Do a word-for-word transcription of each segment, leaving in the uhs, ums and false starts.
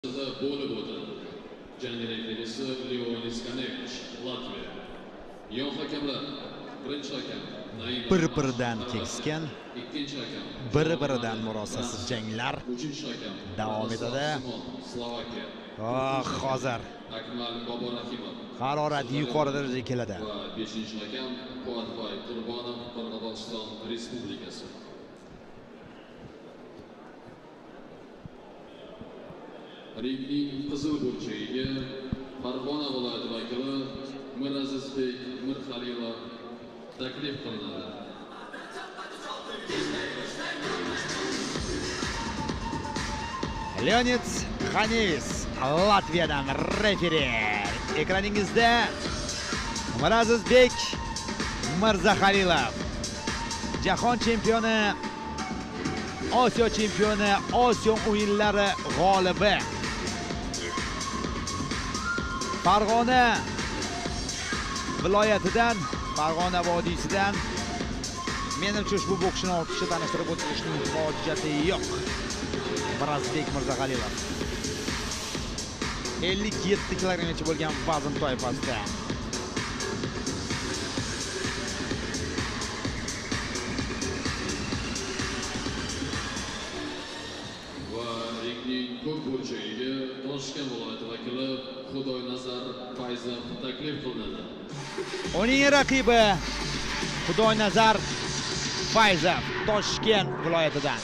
bo'lib o'tdi. Jang referisi Leonis Kanevich, Latviya. Yon hakamlar: birinchi hakam bir-biridan keskin, bir-biridan murosasiz janglar uchinchi hakam davom etadi. Slovakiya. Oh, hozir Akmal Boborahimov. harorat yuqori darajaga keladi. Va beshinchi hakam Po'atbay Qurbonov, Qirg'iziston Respublikasi. Ringning qizil burchagiga Farg'ona viloyati vakili Mirazizbek Mirxalilov taklif qilinadi. Leonid Khanevis, Latviyadan referi. Ekraningizda Mirazizbek Mirzahalilov, jahon chempioni, Osiyo chempioni, Osiyo o'yinlari g'olibi. Farg'ona viloyatidan, Farg'ona vodiysidan. Menimcha ushbu bokschini ortiqcha tanishtirib o'tirishning hojati yo'q. Mirazizbek Mirzahalilov ellik yetti kilogrammgacha bo'lgan vazn toifasida. Va ringning ko'k burchagiga Toshkent viloyati vakili Xudoynazar Fayzov taklif qilinadi. Uning raqibi Xudoynazar Fayzov, Toshkent viloyatidan.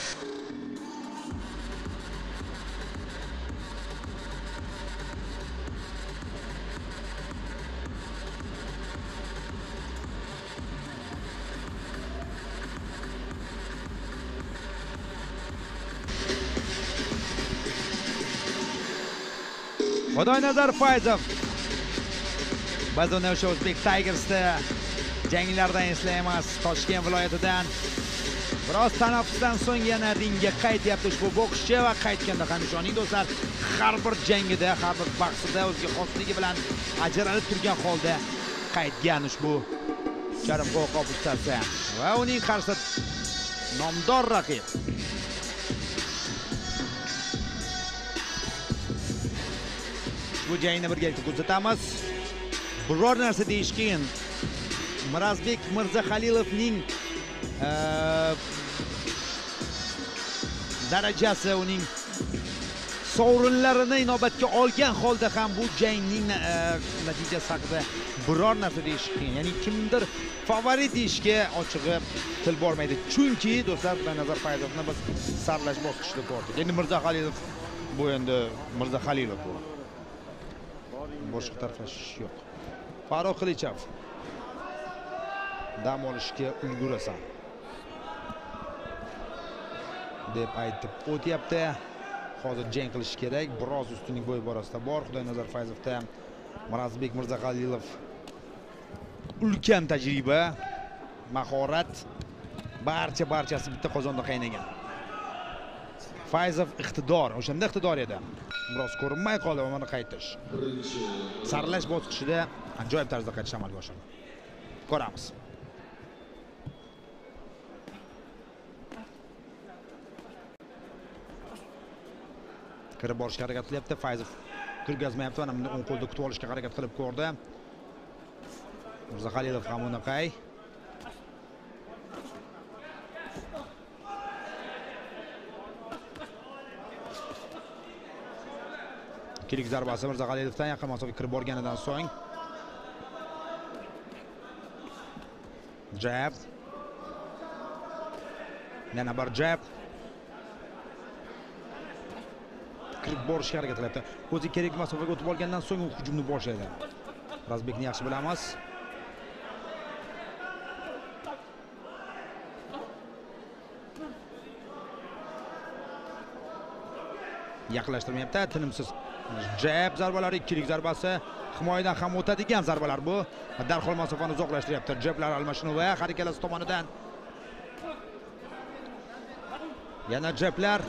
Xudoynazar Fayzov biz uni o'sha O'zbek Tigers'da janglardan eslaymiz. Toshkent viloyatidan biroz tanaffusdan so'ng yana ringga qaytyapti ushbu bokschi va qaytganda ham ishoning do'stlar, har bir jangida, har bir bahsida o'ziga xosligi bilan ajralib turgan holda qaytgan ushbu charm qo'lqop ustasi va uning qarshisida nomdor raqib. Bu jangni birgalikda kuzatamiz. Biror narsa deyish qiyin. Mirazizbek Mirzahalilovning darajasi, uning sovrinlarini inobatga olgan holda ham bu jangning natijasi haqida biror narsa deyish qiyin. Ya'ni kimdir favorit deyishga ochig'i til bormaydi. Chunki do'stlar, Xudoynazar Fayzovni biz saralash bosqichida ko'rdik. Endi Mirzahalilov bu endi Mirzahalilov bu. Boshqa taraflashish yo'q. Farruh Qilichov dam olishga ulgurasan deb aytib o'tyapti. Hozir jang qilish kerak. Biroz ustunlik bo'yi borasida bor. Xudoynazar Fayzovda Mirazizbek Mirzahalilov ulkan tajriba, mahorat, barcha barchasi bitta qozonda qaynagan. Fayzov iqtidor, o'shanda iqtidor edi. Biroz ko'rinmay qoldi va mana qaytish. Saralash bosqichida ajoyib tarzda qaytish amalga oshirdi. Ko'ramiz. Kirib borishga harakat qilyapti. Fayzov kirgazmayapti. Mana buni o'ng qo'lda kutib olishga harakat qilib ko'rdi. Mirzahalilov ham uni qay. Kirik zarbasi Mirzahalilovdan yaqin masofaga kirib borganidan so'ng jab, yana bir jab, kirib borishga harakat qilyapti. O'zi kerak masofaga o'tib olgandan so'ng u hujumni boshlaydi. Mirazizbekni yaxshi bilamiz. Yaqinlashtirmayapti, tinimsiz jab zarbalari, ikkilik zarbasi, himoyadan ham o'tadigan zarbalar bu. Darhol masofani uzoqlashtiryapti. Jablar almashinuvi har ikkalasi tomonidan. Yana jablar.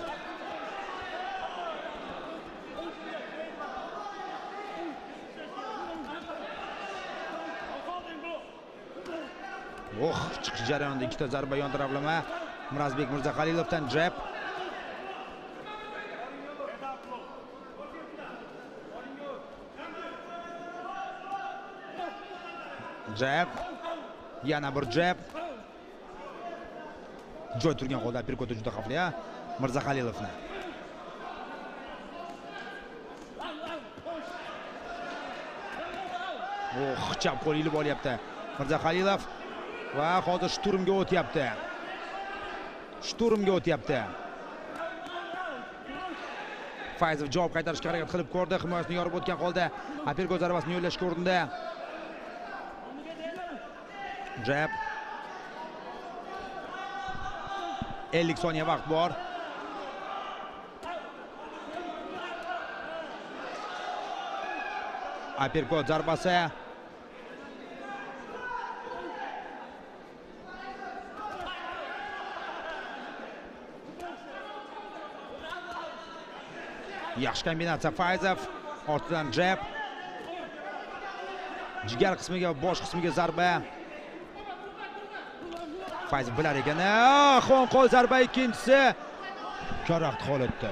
Oh, chiqish jarayonida ikkita zarba yon taraflama. Mirazizbek Mirzahalilovdan jab. jab. Yana bir jab. Joy turgan holda uppercut juda xavfli, ha. Mirzahalilovni. Oh, chap qo'l ilib olyapti. Mirzahalilov va hozir shturmga o'tyapti. Shturmga o'tyapti. Fayzov javob qaytarishga harakat qilib ko'rdi. Himoyasini yorib o'tgan holda uppercut zarbasini yo'llashga urindi. Jab. ellik soniya vaqt bor. Uppercut zarbasi. Yaxshi kombinatsiya Fayzov. Ortidan jab. Jigar qismiga, bosh qismiga zarba. Fayzov bilar ekan. Qo'ng qo'l zarba ikkinchisi. Karaxt holatda.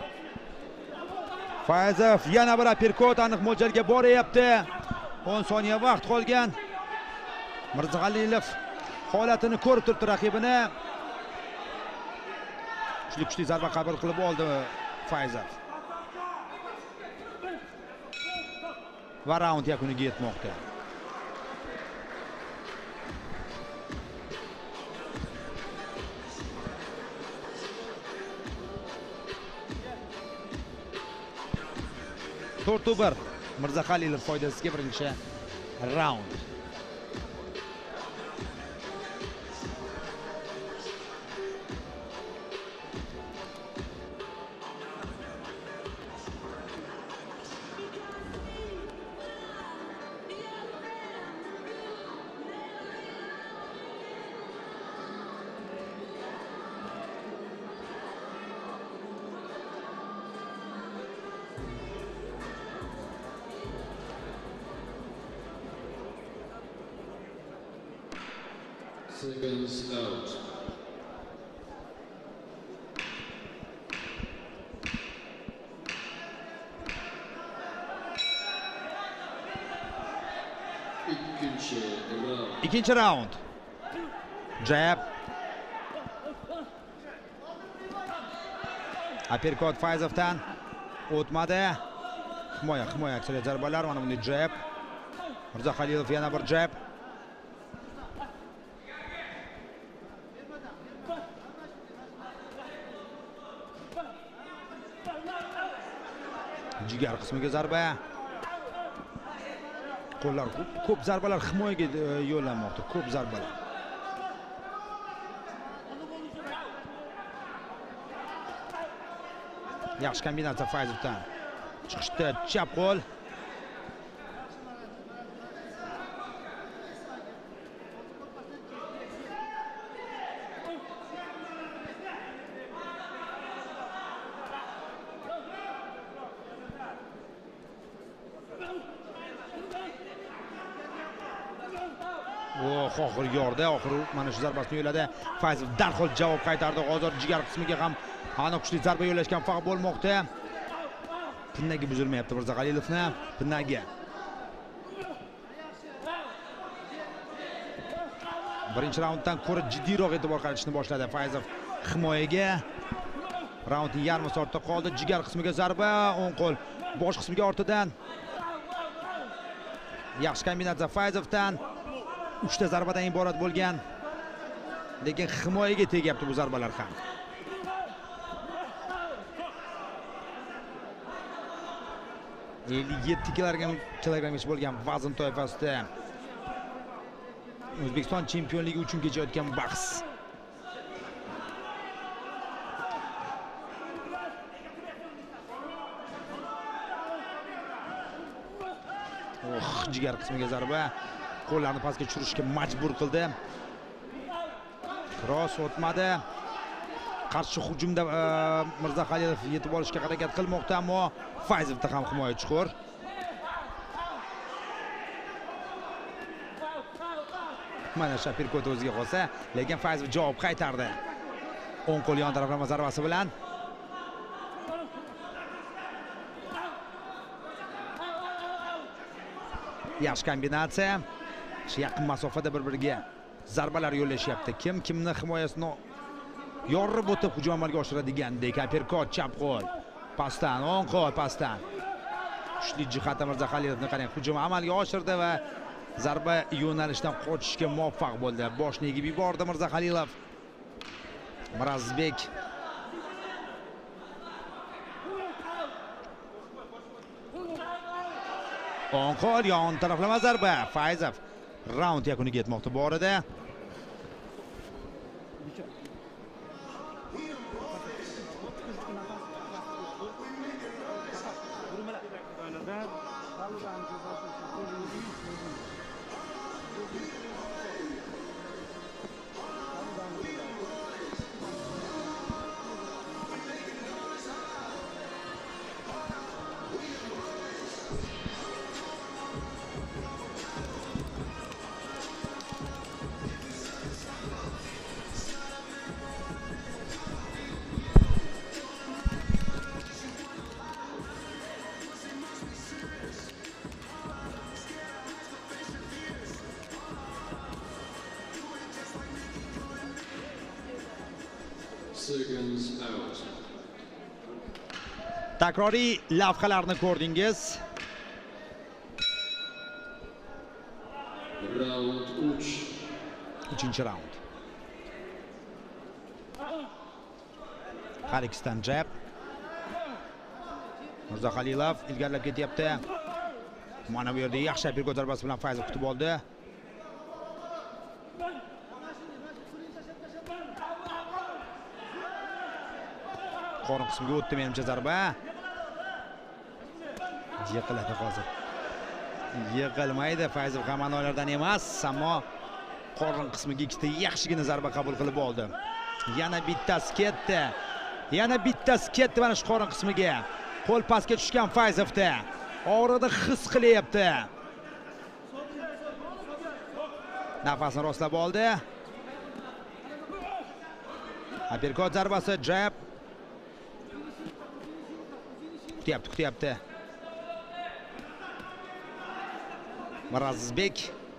Fayzov yana bir uppercut aniq mo'ljalga boryapti. o'n soniya vaqt qolgan. Mirzahalilov holatini ko'rib turibdi raqibini. Kuchli kuchli zarba qabul qilib oldi Fayzov. Va raund yakuniga yetmoqda. to'rt bir Mirzahalilov foydasiga birinchi raund. Seconds out. İkinci round. İkinci raund. Jab. Uppercut Fayzovdan o'tmadi. Himoya, himoya aksariyat zarbalar, mana bunday jab. Mirzahalilov yana bir jab. Jigar qismiga zarba. Qo'llar ko'p zarbalar himoyaga yo'llanmoqda, ko'p zarbalar. Yaxshi kombinatsiya Fayzovdan. Chiqishda chap qo'l. Oh, oxir yordi, oxir mana shu zarbasini yo'ladi. Fayzov darhol javob qaytardi. Hozir jigar qismiga ham aniq kuchli zarba yo'llashgan faqat bo'lmoqda. Pinnagi buzilmayapti Mirzahalilovni. Pinnagi. Birinchi raunddan ko'ra jiddiyroq e'tibor qaratishni boshladi Fayzov himoyaga. Raundning yarmi soatda qoldi. Jigar qismiga zarba, o'ng qo'l bosh qismiga ortidan. Yaxshi kombinatsiya Fayzovdan. uchta zarbadan iborat bo'lgan. Lekin himoyaga tegyapti bu zarbalar ham. ellik yetti kilogramgacha bo'lgan vazn toifasida O'zbekiston chempionligi uchun kechayotgan bahs. Oh, jigar qismiga zarba. Qo'llarni pastga tushirishga majbur qildi. Cross o'tmadi. Qarshi hujumda Mirzahalilov yetib olishga harakat qilmoqda, ammo Fayzovda ham himoya chuqur. Mana Shapirkot o'ziga qolsa, lekin Fayzov javob qaytardi. O'ng qo'l yon taraflama zarbasi bilan. Yaxshi kombinatsiya. yaqin masofada bir-biriga zarbalar yo'llashyapti. Kim kimni himoyasini yorib o'tib hujum amalga oshiradegandek. Uppercut chap qo'l. Pastdan, o'ng qo'l pastdan. Kuchli jihati Mirzahalilovni qarang, hujum amalga oshirdi va zarba yo'nalishidan qochishga muvaffaq bo'ldi. Boshni egib yubordi Mirzahalilov. Mirazbek o'ng qo'l, yon taraflama zarba. Fayzov raund yakuniga yetmoqda bu orada. Seconds out. Takroriy lavhalarni ko'rdingiz. Round uch. uchinchi raund. Har ikkisidan jab. Mirzahalilov ilgarilab ketyapti. Mana bu yerda yaxshi uppercut zarbasi bilan Fayzov kutib oldi. Qorin qismiga o'tdi menimcha zarba. Yiqiladi hozir. Yiqilmaydi, Fayzov ham ma'nolardan emas, ammo qorin qismiga ikkita yaxshigina zarba qabul qilib oldi. Yana bittasi ketdi. Yana bittasi ketdi mana shu qorin qismiga. Qo'l pastga tushgan Fayzovda. Og'riqni his qilyapti. Nafasini rostlab oldi. Uppercut zarbasi, jab. Kutyapti, kutyapti. Mirazbek.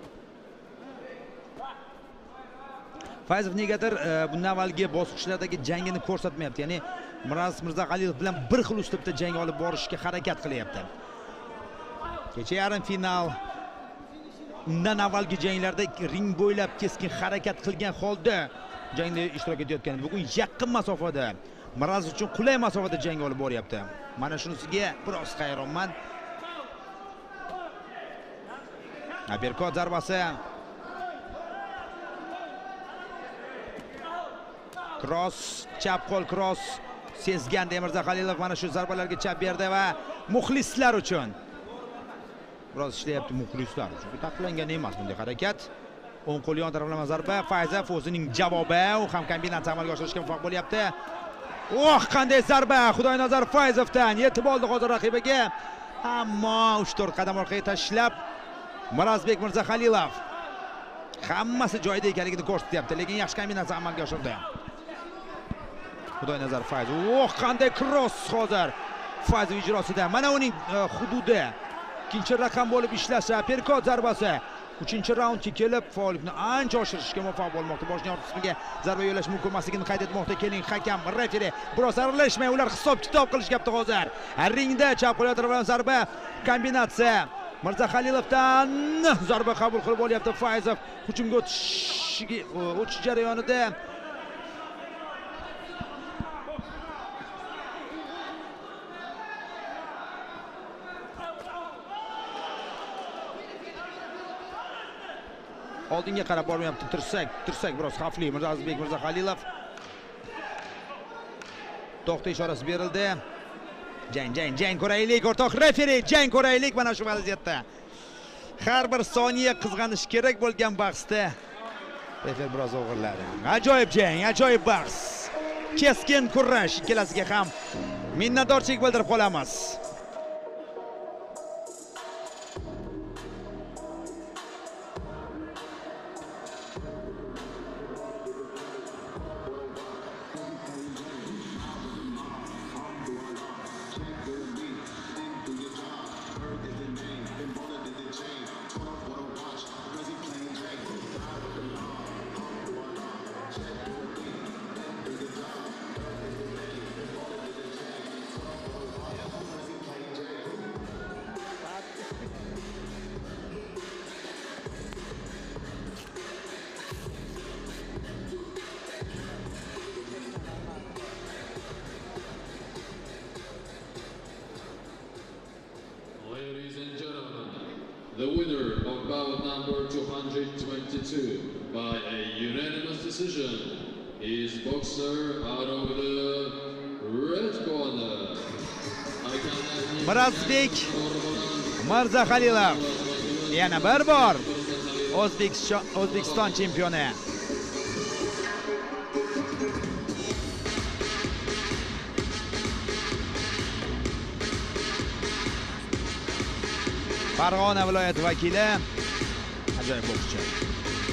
Fayzov negadir bundan avvalgi bosqichlardagi jangini ko'rsatmayapti. Ya'ni Miraz Mirzahalilov bilan bir xil uslubda jang olib borishga harakat qilyapti. Kecha yarim final undan avvalgi janglarda ring bo'ylab keskin harakat qilgan holda jangda ishtirok etayotgan. Bugun yaqin masofada Miraz uchun qulay masofada jang olib boryapti. Mana shunisiga biroz hayronman. Uppercut zarbasi. Cross, chap qo'l cross. Sezgandi Mirzahalilov mana shu zarbalarga chap berdi va muxlislar uchun biroz ishlayapti muxlislar uchun. Taqiqlangan emas bunday harakat. O'ng qo'l yon taraflama zarba. Fayzov o'zining javobi, u ham kombinatsiya amalga oshirishga muvaffaq bo'lyapti. Oh, qanday zarba! Xudoynazar Fayzovdan yetib oldi hozir raqibiga. Ammo uch to'rt qadam orqaga tashlab Mirazbek Mirzahalilov hammasi joyida ekanligini ko'rsatyapti, lekin yaxshi kombinatsiya amalga oshirdi. Xudoynazar Fayzov. Oh, qanday cross hozir Fayzov ijrosida. Mana uning hududi. Ikkinchi raqam bo'lib ishlasa, uppercut zarbasi. uchinchi raundga kelib faollikni ancha oshirishga muvaffaq bo'lmoqda. Boshning orqa qismiga zarba yo'llash mumkin emasligini qayd etmoqda. Keling, hakam, referi biroz aralashmay, ular hisob-kitob qilishyapti hozir. Ringda chap qo'l bilan zarba, kombinatsiya. Mirzahalilovdan zarba qabul qilib olyapti Fayzov. Hujumga o'tishiga o'tish jarayonida oldinga qarab bormayapti. Tirsak, tirsak biroz xavfli. Mirazbek Mirzahalilov. To'xta ishorasi berildi. Jang, jang, jang ko'raylik, o'rtoq referi, jang ko'raylik mana shu vaziyatda. Har bir soniya qizg'anish kerak bo'lgan bahsda refer biroz o'g'irladi. Ajoyib jang, ajoyib bahs. Keskin kurash, ikkalasiga ham minnatdorchilik bildirib qolamiz. Ladies and gentlemen, the winner of bout number two hundred twenty-two by a unanimous decision is boxer out of the red corner. Mirazbek Mirzahalilov yana bir bor O'zbekiston O'zbekiston chempioni. Farg'ona viloyati vakili, ajoyib bokschi.